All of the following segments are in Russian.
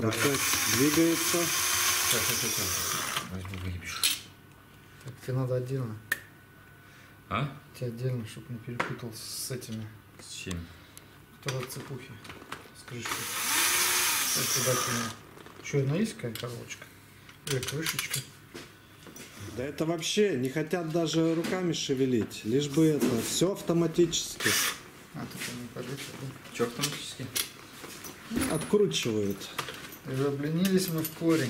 Процесс двигается. Сейчас. Возьму, выебешь. Так, тебе надо отдельно. А? Тебе отдельно, чтобы не перепутал с этими. С чем? Которые цепухи. С крышкой. Вот туда кинул. Что, она есть какая коробочка? Или крышечка? Да это вообще не хотят даже руками шевелить. Лишь бы это все автоматически. А, тут они колючие, да? Че автоматически? Откручивают. И обленились мы в корень.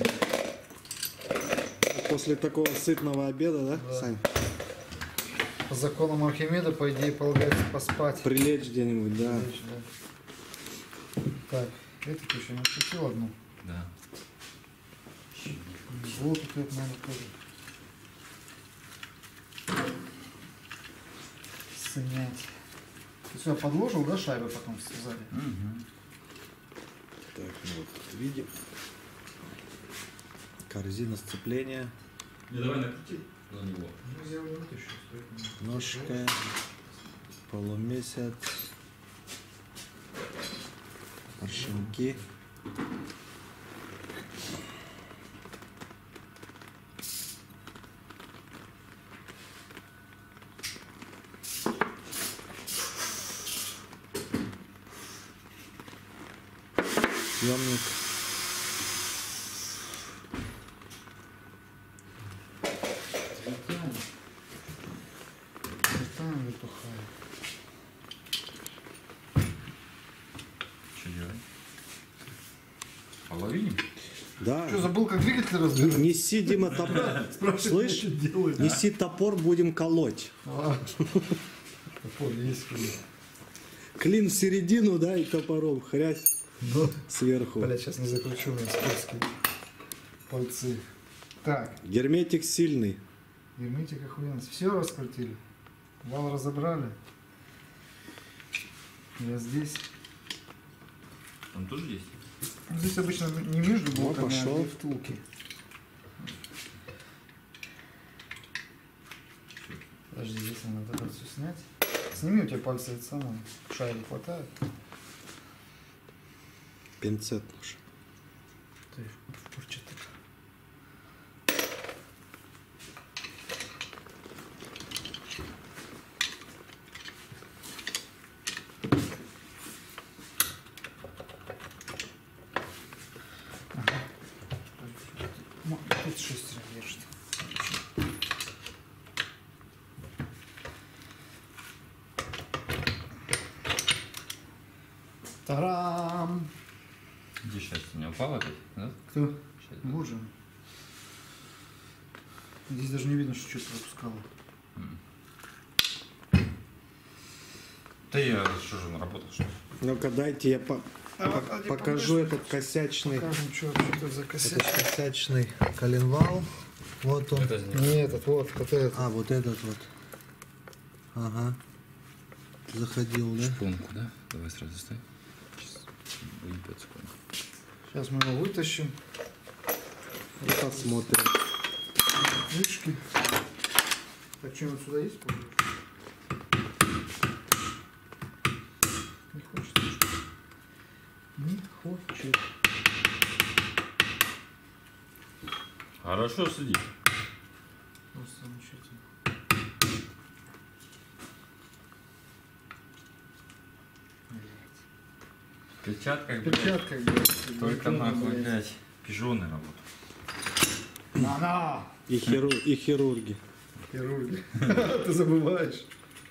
После такого сытного обеда, да, Да. Сань? По законам Архимеда, по идее, полагается поспать. Прилечь где-нибудь, да. Прилечь, да. Так, это ты еще не отпустил одну. Да. Вот это, наверное, тоже. Снять. Ты сюда подложил, да, шайбы потом сзади? Угу. Так, ну вот видим. Корзина сцепления. Не, давай накрути на него. Ну, я его вытащу, стоит. Ножка. Полумесяц. Поршеньки. Съемник. Цветами вытухает. Что делать? Половине? Да. Что, забыл, как двигатель разбирать? Неси, Дима, топор. Слышь? Неси топор, будем колоть. Топор есть. Клин в середину, да, и топором хрясь Ну, сверху. блядь, сейчас не закручу, у меня скользкие пальцы. Так, Герметик сильный. герметик охуенно. Все раскрутили. Вал разобрали. Я здесь. Там тоже есть? Здесь обычно не между блоками, пошел. а где втулки. Подожди, здесь надо это все снять. Сними, у тебя пальцы это самое. Шайбы хватает. Пинцет нужен. Ты в порче так. Ага. Ну, тут шестеро держит. Тарам! Где счастье? Не упало опять? Да? Кто? Счастье. Вот же. Здесь даже не видно, что что-то выпускало. Да я что же, наработал, что ли? Ну-ка, дайте я Давай, покажу этот косячный. Покажем, что вообще-то за Этот косячка. косячный коленвал. Вот он. Это не- Не этот, вот этот. А, вот этот вот. Ага. Заходил, да? Шпонку, да? Давай сразу ставь. Сейчас выебет сколько. Сейчас мы его вытащим. И посмотрим. Крышки. Так, что, вот сюда есть? Не хочет. Не хочет. Хорошо сиди. Просто замечательно. Перчатка, блядь. Перчатка, блядь. Только нахуй, блядь. Пижоны работают. На-на! И хирурги. Хирурги. Ты забываешь.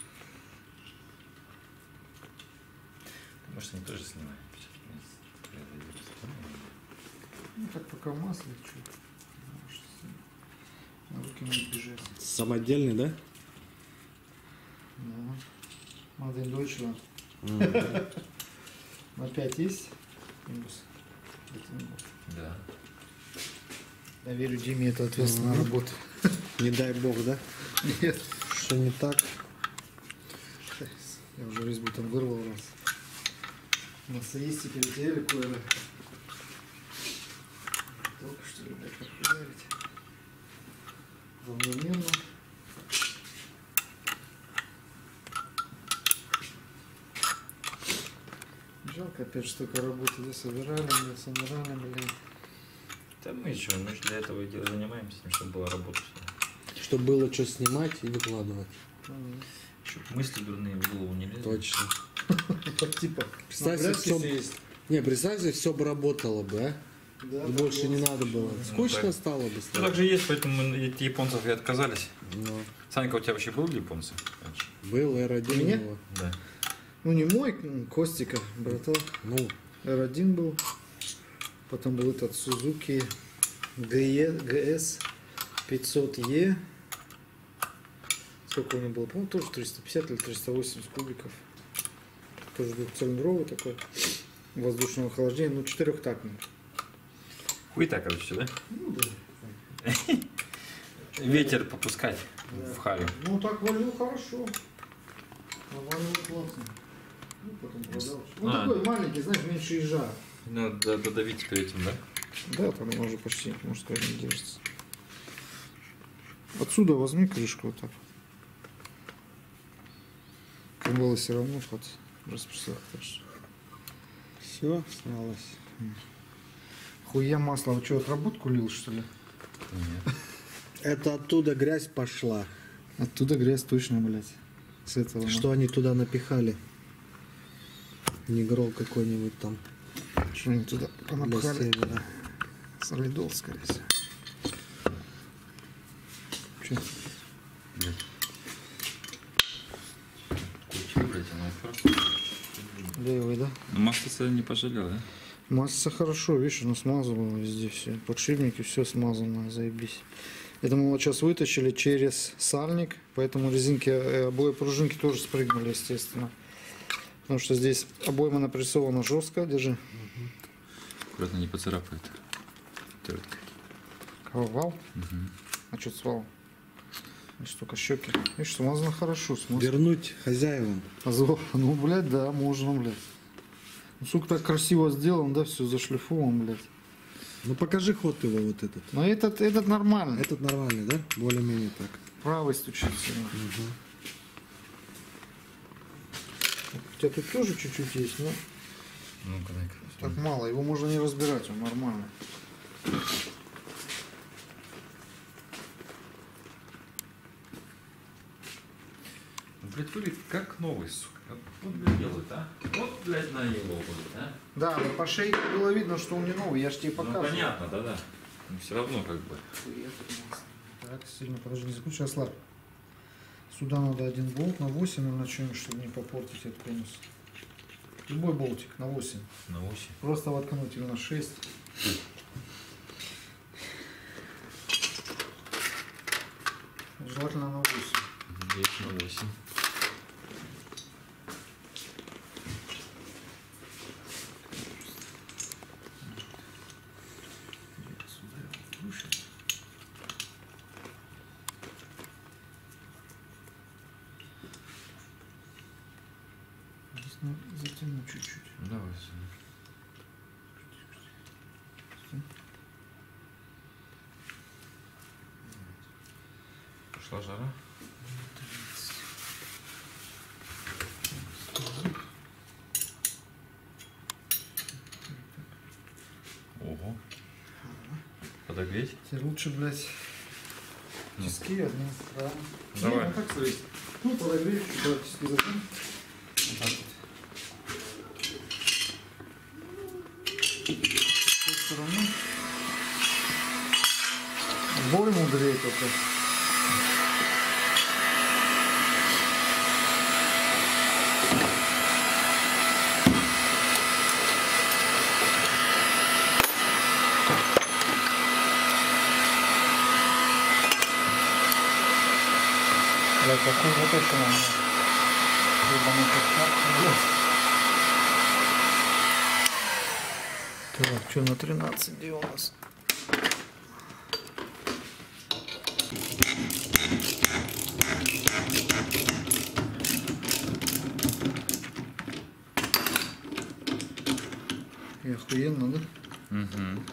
Может, они тоже снимают. Ну так пока в масле чуть. На руки не бежать. Самодельный, да? Да. Made in Deutschland. Ага. Опять есть? Минус. Да. Я верю, Диме это ответственная работа. Не дай бог, да? Нет. Что не так? Я уже резьбу там вырвал раз. На соисте перетеряли кое-то. Только что ли, блядь, подпударить. Равномерно. Жалко, опять столько работы, да, собирали, блин. Да мы еще, мы же для этого и занимаемся, чтобы была работа. Чтобы было что снимать и выкладывать. Чтобы мысли дурные в голову не лезли. Точно. Типа, Представь себе, все... Не, представь себе, все бы работало бы, а? Да, И больше не надо было. Скучно так. стало бы. Ну так же есть, поэтому мы от японцев и отказались. Ну, Санька, у тебя вообще был японцы? был R1 У меня? у него. Да. Ну не мой, Костика, брата. Ну, R1 был. Потом был этот Suzuki GS 500E. Сколько у него было? По-моему, тоже 350 или 380 кубиков. Тоже двухцилиндровый такой. Воздушного охлаждения. Ну, четырехтактный. Хуета, короче, да? Ну, да. Ветер попускать в харю. Ну, так валил хорошо. Валил классно. Ну, потом продал. Ну, такой маленький, знаешь, меньше ежа. Надо додавить перед этим, да? Да, там она уже почти, можно сказать, не держится. Отсюда возьми крышку вот так. Как было все равно под распрессовать. все, снялось. Хуя масло. Вы что, отработку лил, что ли? Нет. Это оттуда грязь пошла. Оттуда грязь точно, блядь. С этого. Что они туда напихали? Негрол какой-нибудь там. Что они туда Для понапхали? севера. Солидол, скорее всего. Че? Куча, блядь, она просто... Левый, да? Масло не пожалел, да? Масса хорошо, видишь, оно смазывало везде все. Подшипники, все смазано, заебись. Это мы вот сейчас вытащили через сальник, поэтому резинки, обои пружинки тоже спрыгнули, естественно. Потому что здесь обойма напрессована жестко, держи. Аккуратно не поцарапает. Терка. Кого, вал? А что с валом? Видишь, только щеки. Видишь, смазано хорошо. Смазано. Вернуть хозяевам. Ну, блядь, да, можно, блядь. Ну, сука, так красиво сделан, да, все зашлифован, блядь. Ну покажи ход его вот этот. Но этот нормальный. Этот нормальный, да? Более-менее так. Правый стучится. У тебя тут тоже чуть-чуть есть, но Ну-ка, дай-ка. так мало. Его можно не разбирать, он нормальный. Блядь, выглядит как новый, сука. Вот, блядь, делают, а? Вот, блядь, на его будет, а? Да, но по шейке было видно, что он не новый. Я ж тебе Ну, показывал. понятно, да-да. Но все равно как бы. Так, сильно, подожди, не закручивай, ослабь. Сюда надо один болт на 8 или на чем-нибудь, чтобы не попортить этот конус. Любой болтик на 8. На 8. Просто воткнуть или на 6. Желательно на 8. 10 на 8. Сюда его вкручивать. Здесь надо затянуть чуть-чуть. Давай. Пошла жара. Ого. Подогреть? Теперь лучше, блядь, Ну. тиски одним краем. Давай. Не, ну как сказать? Ну, подогреть, чуть-чуть тиски зажим. Вот так вот. С той стороны. Бой мудрее только. Бля, какой вот это у меня. Ебаный кошмар. Так, что на 13 где у нас? И охуенно, да? Угу.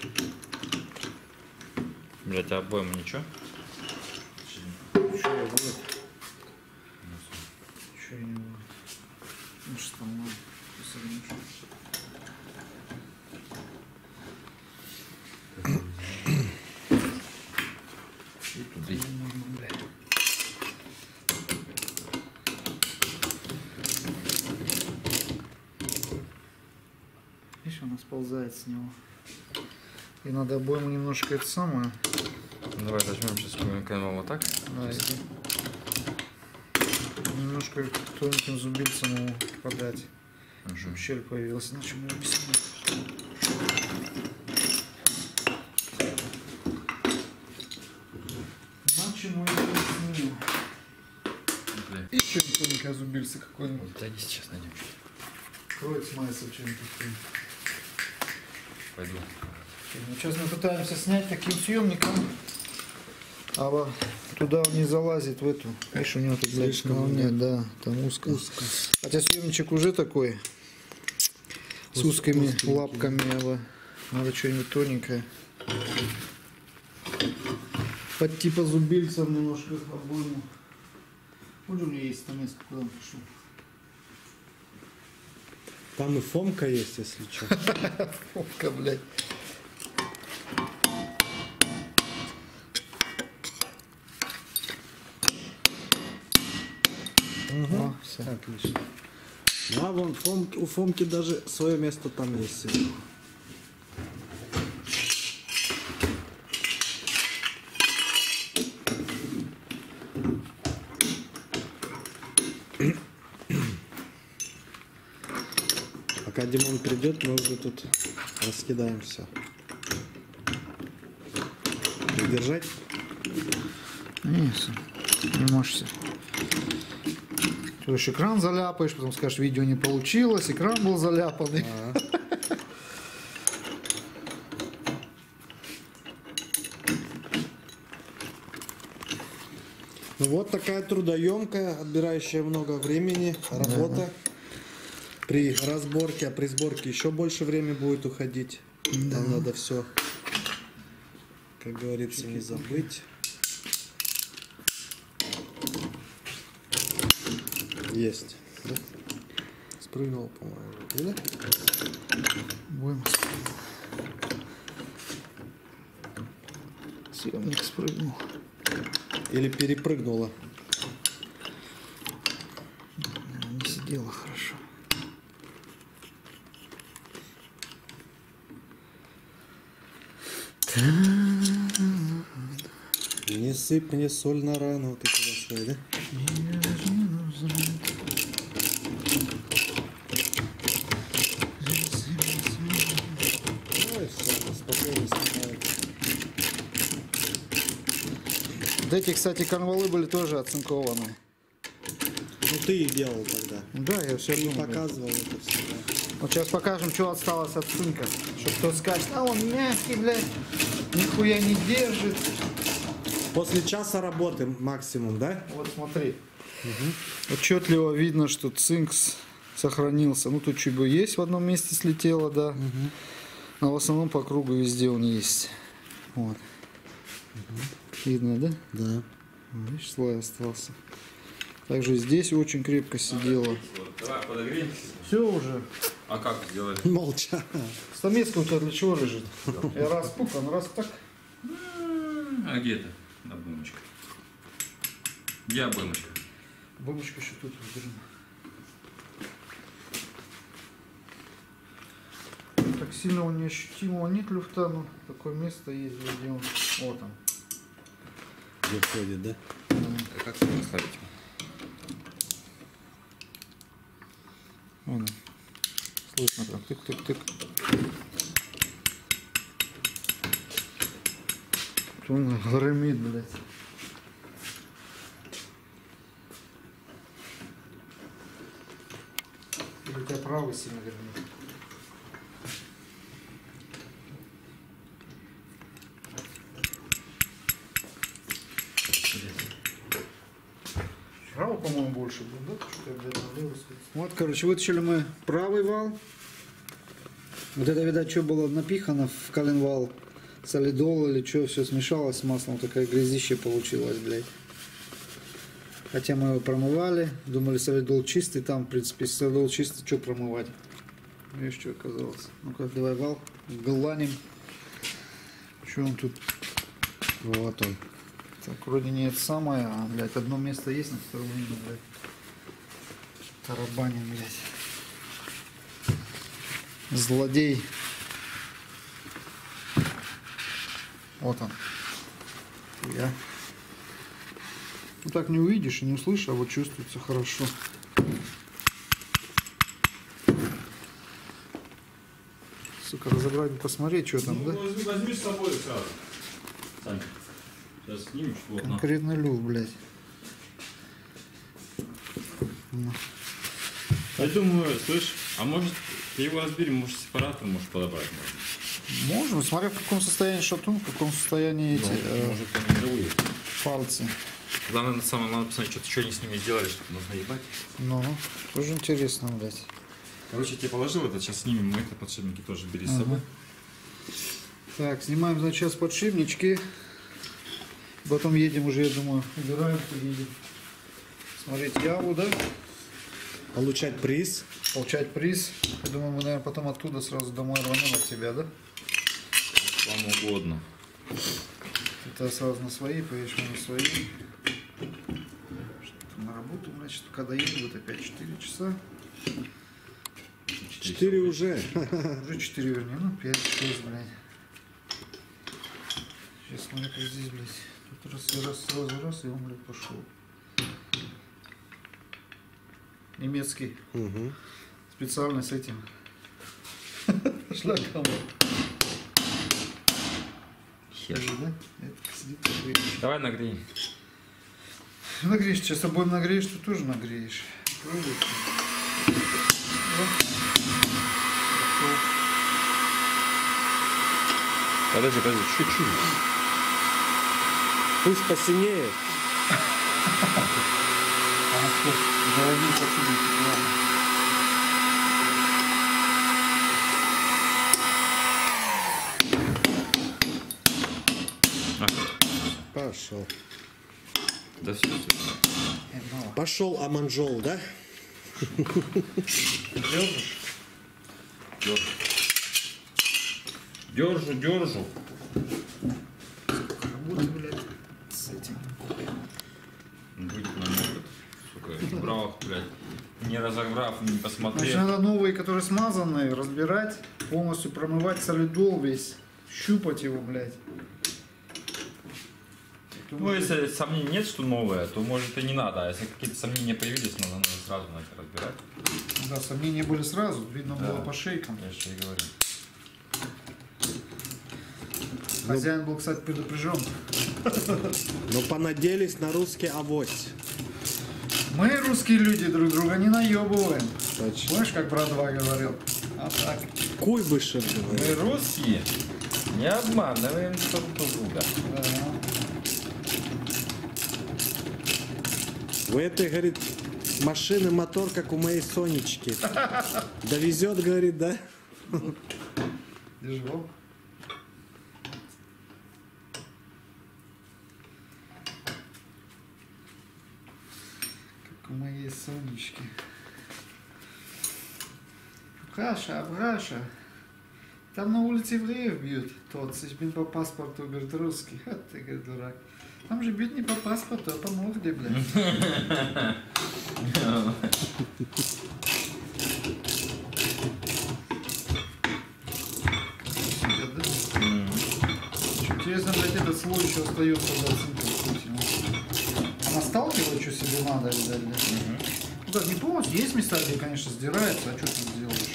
Блять, а обоим ничего? Что я будет? Что я не будет? Ну что, ладно. И туда. Видишь, она сползает с него. И надо обойму немножко это самое. Давай возьмем сейчас канал вот так. Да, немножко тоненьким зубильцем ему подать. Чтобы щель появилась, иначе мы объясним. Иначе мы объясним. Еще тоненькая зубильца какой-нибудь. Да, сейчас найдем. Кроется майса чем-то. Пойду. Ну, сейчас мы пытаемся снять таким съемником. А туда он не залазит в эту. Видишь, у него тут Слишком нет, да, там узко. Хотя съемничек уже такой. С узкими узкий, лапками. Надо что-нибудь тоненькое. Под типа зубильцев немножко обойму. Вот у меня есть там место, куда он пошел. Там и Фомка есть, если что. Фомка, блядь. О, все. Отлично. Ну, а вон у Фомки даже свое место там есть. Пока Димон придет, мы уже тут раскидаем все. Держать? Не можешь. Ты еще экран заляпаешь, потом скажешь, видео не получилось, экран был заляпанный. Ну вот такая трудоемкая, отбирающая много времени работа. При разборке, а при сборке еще больше времени будет уходить. Там надо все, как говорится, не забыть. Есть. Да? Спрыгнул, по-моему. Или? Будем. Съемник спрыгнул. Или перепрыгнула. Не сидела хорошо. Не сыпь мне соль на рану. Вот эти свои, да? Ой, все, спокойно снимает. Вот эти, кстати, канвалы были тоже оцинкованы. Ну ты их делал тогда. Да, я все Ты думал. показывал это все. Да? Вот сейчас покажем, что осталось от цинка. Чтобы кто скажет, а он мягкий, блядь, нихуя не держит. После часа работы максимум, да? Вот смотри. Отчетливо видно, что цинк сохранился. Ну тут чуть бы есть в одном месте слетело, да. Но в основном по кругу везде он есть. Вот. Видно, да? Да. Видишь, слой остался. Также здесь очень крепко сидело. Давай подогреемся. Все уже. А как сделать? Молча. Стамеска у тебя для чего лежит? Я раз пукан, раз так. А где это? Обоймочка. Где обоймочка? Бабочка еще тут разберем. Так сильного неощутимого нет люфта, но такое место есть, где он. Вот он. Где входит, да? А как его ослабить? Вон он. Слышно там. Тык-тык-тык. Он гремит, блядь. Или у тебя правый сильно гремит? Правый, по-моему, больше был, да? Что-то я, блядь, на левый свет. Вот, короче, вытащили мы правый вал. Вот это, видать, что было напихано в коленвал. Солидол или что, все смешалось с маслом. Такая грязище получилась, блядь. Хотя мы его промывали. Думали, солидол чистый. Там, в принципе, солидол чистый, что промывать. Видишь, что оказалось. Ну-ка, давай вал, гланем. Что он тут? Вот он. Так, вроде не это самое, а, блядь, одно место есть, на котором видно, блядь. Тарабанин, блядь. Злодей. Вот он. Я. Ну так не увидишь и не услышишь, а вот чувствуется хорошо. Сука, разобрать, посмотреть, что там, да? Возьми с собой сразу. Сань, сейчас снимешь плотно. Конкретно люфт, блядь. Ну. Я думаю, слышь, а может ты его разбери, может сепаратор можешь подобрать? Можно, смотря в каком состоянии шатун, в каком состоянии эти Может он живые. пальцы. Главное, на самом надо посмотреть, что они с ними сделали, чтобы нужно ебать. Ну, тоже интересно, блядь. Короче, я тебе положил это, сейчас снимем, мы это подшипники тоже бери с собой. Так, снимаем, значит, сейчас подшипнички. Потом едем уже, я думаю, убираем, поедем. Смотреть яву, да? Получать приз. Получать приз. Я думаю, мы, наверное, потом оттуда сразу домой рванем от тебя, да? Вам угодно. Ты сразу на свои, поедешь на свои. Что-то на работу, значит, пока доеду, вот опять 4 часа. 4 уже. Уже 4, вернее, ну 5-6, блядь. Сейчас смотри, как здесь, блядь. Тут раз, сразу раз, и он, блядь, пошел. Немецкий. Угу. Специально с этим. Шлаком. Хер. Да? Это сидит, нагреешь. Давай нагрей. Нагреешь, сейчас обоим нагреешь, ты тоже нагреешь. Пробуй. Да. Подожди, чуть-чуть. Пусть посинеет. Заводил подшипники, ладно. Пошел. Да все. Пошел Аманжол, да? Держишь? Держу. Работай, блядь, с этим. Будет на может. Сука, убрал, блядь. Не разограв, не Значит, посмотрев. надо новые, которые смазанные, разбирать, полностью промывать солидол весь, щупать его, блядь. Ну, если сомнений нет, что новое, то может и не надо. А если какие-то сомнения появились, надо сразу начать разбирать. Да, сомнения были сразу, видно Да. было по шейкам. Я же и говорю. Хозяин был, кстати, предупрежден. Но понадеялись на русский авось. Мы, русские люди, друг друга не наебываем. Точно. Помнишь, как брат 2 говорил? А так. Куйбышев Мы говорит. русские, не обманываем друг друга. Да. У этой, говорит, машины мотор, как у моей Сонечки. Довезет, говорит, да? Держи, Вов. Как у моей Сонечки. Абраша. Там на улице евреев бьют. Тот, bin по паспорту, говорит, русский. Ха, ты, говорит, дурак. Там же бьют не по паспорту, а по морде, блядь. Сидят, да? Что интересно, блядь, этот слой еще остается, да, она сталкивает, что себе надо, видать, блядь. Ну как, не полностью, есть места, где, конечно, сдирается, а что ты сделаешь?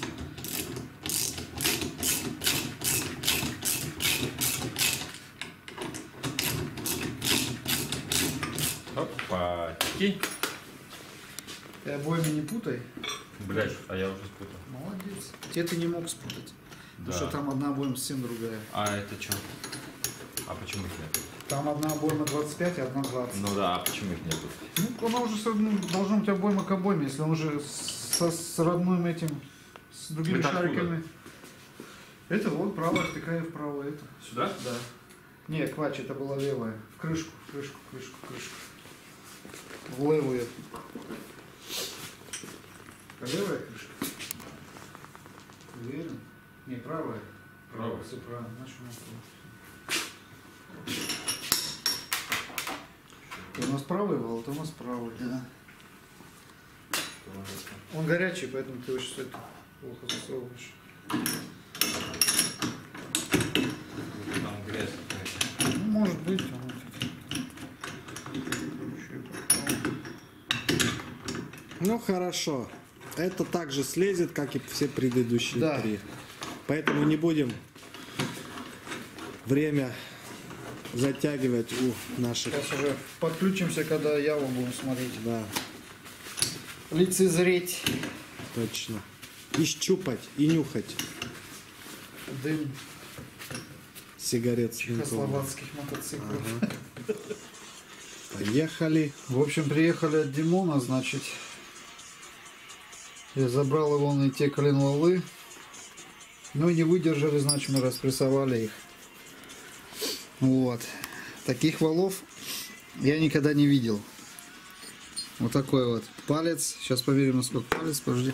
Опа. Кинь. Ты обоими не путай. Блядь, а я уже спутал. Молодец. Те ты не мог спутать. Да. Потому что там одна обойма совсем другая. А это что? А почему их нет? Там одна обойма 25, а одна 20. Ну да, а почему их нету? Ну, она уже должна быть обойма к обойме, если он уже с родным этим, с другими Это шариками. Это вот правая втыкаю вправо это. Сюда? Да. Не, квач, это была левая. В крышку. В левую. Это левая крышка. Не, правая. Правая. Все правильно. Значит, у нас правый вал, то у нас правый, да. Он горячий, поэтому ты очень это плохо засовываешь. Там грязь какая-то. Ну, может быть. Ну хорошо. Это также слезет, как и все предыдущие Да. 3. Поэтому не будем время затягивать у наших. Сейчас уже подключимся, когда яву будем смотреть. Да, Лицезреть точно. И щупать, и нюхать дым сигарет с дымком. чехословацких мотоциклов. Ага. Поехали. В общем, приехали от Димона, значит. Я забрал его на те коленвалы. Ну и не выдержали, значит, мы распрессовали их. Вот. Таких валов я никогда не видел. Вот такой вот палец. Сейчас проверим, насколько палец. Подожди.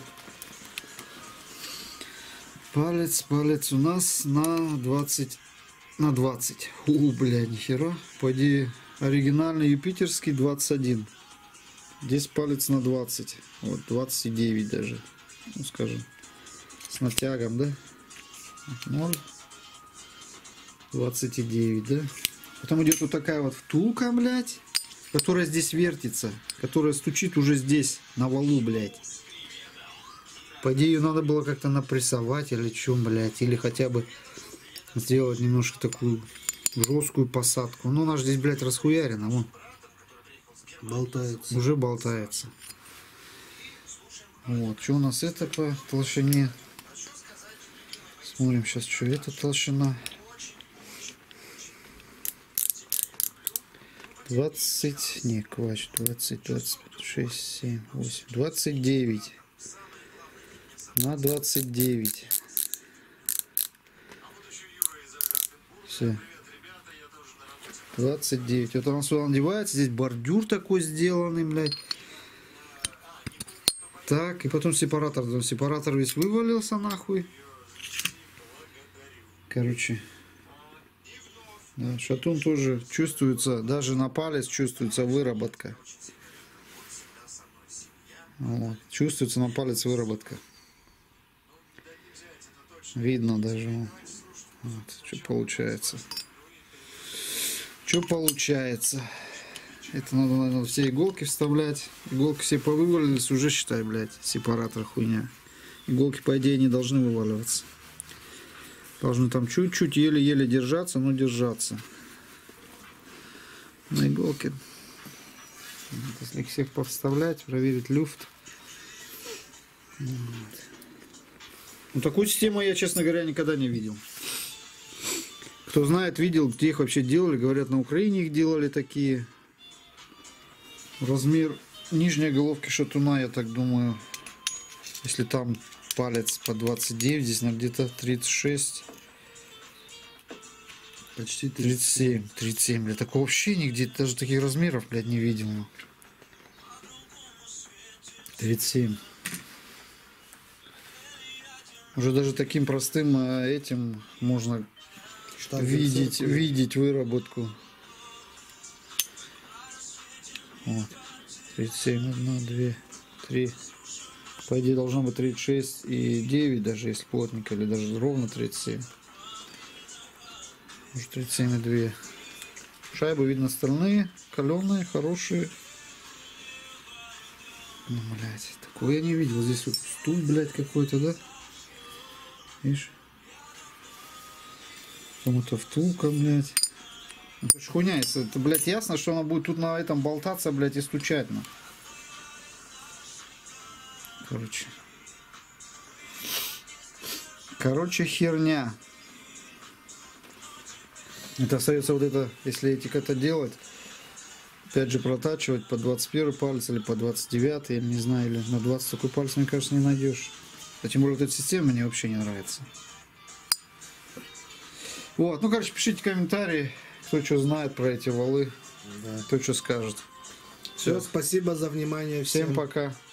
Палец у нас на 20. На 20. Бля, нихера. Пойди, оригинальный юпитерский 21. Здесь палец на 20. Вот 29 даже. Ну, скажем. С натягом, да? 0. 29, да? Потом идет вот такая вот втулка, блядь, которая здесь вертится, которая стучит уже здесь, на валу, блядь. По идее, ее надо было как-то напрессовать или чем, блядь, или хотя бы сделать немножко такую жесткую посадку. Ну, она же здесь, блядь, расхуярена, вон. Болтается. Уже болтается. Вот, что у нас это по толщине? Смотрим сейчас, что это толщина. 20, не, квач, 20, 26, 7, 8, 29 на 29. Все. 29. Вот он сюда надевается, здесь бордюр такой сделанный, блядь. Так, и потом сепаратор. Сепаратор весь вывалился нахуй. Короче. Да, шатун тоже чувствуется, даже на палец чувствуется выработка. Вот, чувствуется на палец выработка. Видно даже. Вот, что получается. Что получается? Это надо, наверное, все иголки вставлять. Иголки все повывалились, уже считай, блядь, сепаратор хуйня. Иголки, по идее, не должны вываливаться. Должны там чуть-чуть, еле-еле держаться, но держаться. На иголке. Вот, если их всех повставлять, проверить люфт. Вот. Ну, такую систему я, честно говоря, никогда не видел. Кто знает, видел, где их вообще делали. Говорят, на Украине их делали такие. Размер нижней головки шатуна, я так думаю, если там палец по 29, здесь на где-то 36. Почти 37. 37, блядь. Такого вообще нигде, даже таких размеров, блядь, не видел. 37. Уже даже таким простым этим можно видеть выработку. Вот. 37, 1, 2, 3. По идее должно быть 36 и 9, даже если плотненько, или даже ровно 37. Может 37 и 2. Шайбы видно стальные, каленые, хорошие. Ну, блядь, такое я не видел. Здесь вот стул, блядь, какой-то, да? Видишь? Там это втулка, блядь. Это ж хуйня, если это, блядь, ясно, что она будет тут на этом болтаться, блядь, и стучать, ну. Короче, это остается вот это, если этих это делать, опять же протачивать по 21 палец или по 29, я не знаю, или на 20 такой палец, мне кажется, не найдешь. А тем более вот эта система мне вообще не нравится. Вот, ну короче, пишите комментарии, кто что знает про эти валы, Да. кто что скажет. Все, спасибо за внимание. Всем пока.